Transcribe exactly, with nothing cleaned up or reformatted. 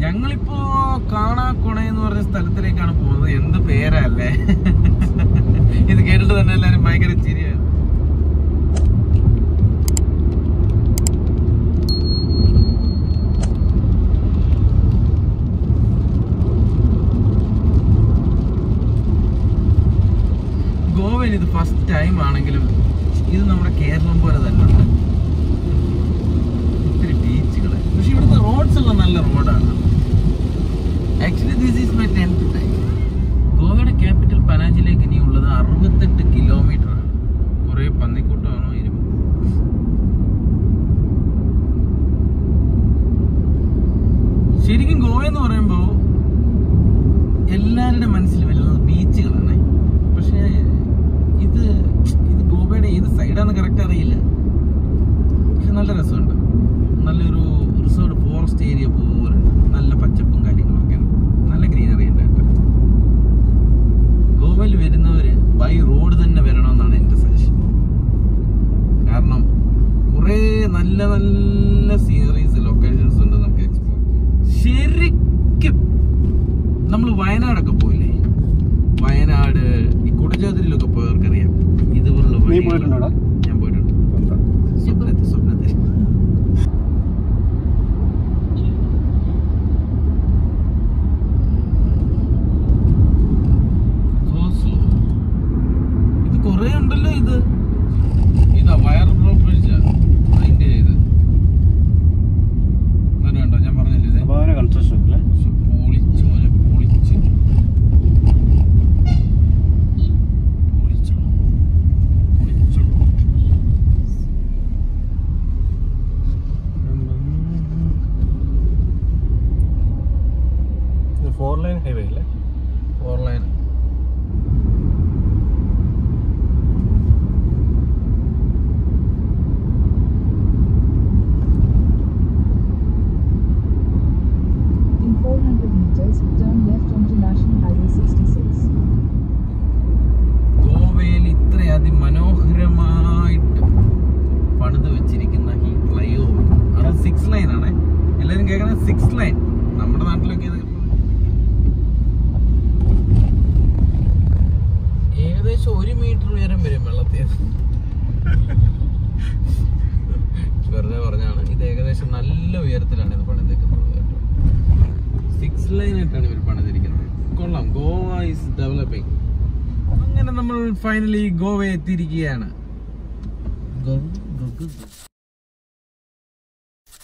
ഞങ്ങളിപ്പോ കാണാക്കൊണ എന്ന് പറഞ്ഞ സ്ഥലത്തിലേക്കാണ് പോകുന്നത്. എന്ത് പേരല്ലേ ഇത് കേട്ടിട്ട് തന്നെ എല്ലാരും ഭയങ്കര ചിരിയാണ്. ഗോവയിൽ ഇത് ഫസ്റ്റ് ടൈം ആണെങ്കിലും ഇത് നമ്മുടെ കേരളം പോലെ തന്നെ ഉണ്ട്. ഒത്തിരി ബീച്ചുകള്, പക്ഷെ ഇവിടുത്തെ റോഡ്സ് എല്ലാം നല്ല റോഡാണ്. Actually this is my tenth time. ഗോവയുടെ ക്യാപിറ്റൽ പനാജിലേക്ക് ഇനിയുള്ളത് അറുപത്തെട്ട് കിലോമീറ്റർ ആണ്. കുറെ പന്നിക്കൂട്ടമാണോ ഇരുമ്പ്. ശരിക്കും ഗോവ എന്ന് പറയുമ്പോ എല്ലാവരുടെ മനസ്സിൽ വരുന്നത് ബീച്ചുകളാണ്. പക്ഷെ ഇത് ഇത് ഗോവയുടെ ഏത് സൈഡാന്ന് കറക്റ്റ് അറിയില്ല. പക്ഷെ നല്ല രസമുണ്ട്. നല്ലൊരു റിസോർട്ട് ഫോറസ്റ്റ് ഏരിയ പോലെ നല്ല പച്ചപ്പും കാര്യങ്ങളൊക്കെ, നല്ല ഗ്രീനറി ഉണ്ട്. ഗോവയിൽ വരുന്നവര് ബൈ റോഡ് തന്നെ വരണമെന്നാണ് എന്റെ സജഷൻ. കാരണം കുറെ നല്ല നല്ല സീനറീസ് ലൊക്കേഷൻസ് ഉണ്ട് നമുക്ക് എക്സ്പ്ലോർ. ശരിക്കും നമ്മൾ വയനാടൊക്കെ പോയില്ലേ, വയനാട് ഈ കുടജാദ്രിയിലൊക്കെ പോയവർക്കറിയാം ഇതുപോലുള്ള. ഞാൻ പോയിട്ടുണ്ട് സ്വപ്നത്തിൽ സ്വപ്നത്തിൽ ഇത് കൊറേ ഉണ്ടല്ലോ. ഇത് ഇതാ വയർ ബ്രിഡ്ജ്, അതിന്റെ ഇത് കണ്ടോ? ഞാൻ പറഞ്ഞില്ലേ കൺസ്ട്രക്ഷൻ പൊളിച്ചു പൊളിച്ച് ഫോർ ലൈൻ ഹൈവേ അല്ലേ? Four lane. In four hundred meters, turn left onto National Highway sixty-six. ഗോവയിൽ ഇത്രയധികം മനോഹരമായിട്ട് പണിത് വെച്ചിരിക്കുന്ന ഈ ഫ്ലൈ ഓവർ, അത് സിക്സ് ലൈൻ ആണ്. എല്ലാരും കേൾക്കുന്നത് സിക്സ് ലൈൻ. നമ്മുടെ നാട്ടിലൊക്കെ ഇത് ഏകദേശം ഒരു മീറ്റർ ഉയരം വരും വെള്ളത്തിൽ. വെറുതെ പറഞ്ഞാണ്. ഇത് ഏകദേശം നല്ല ഉയരത്തിലാണ് ഇത് പണിതിരിക്കുന്നത് കേട്ടോ. സിക്സ് ലൈൻ ആയിട്ടാണ് ഇവർ പണിതിരിക്കുന്നത്. കൊള്ളാം. Goa is developing. അങ്ങനെ നമ്മൾ ഫൈനലി ഗോവ എത്തിയിരിക്കുകയാണ്.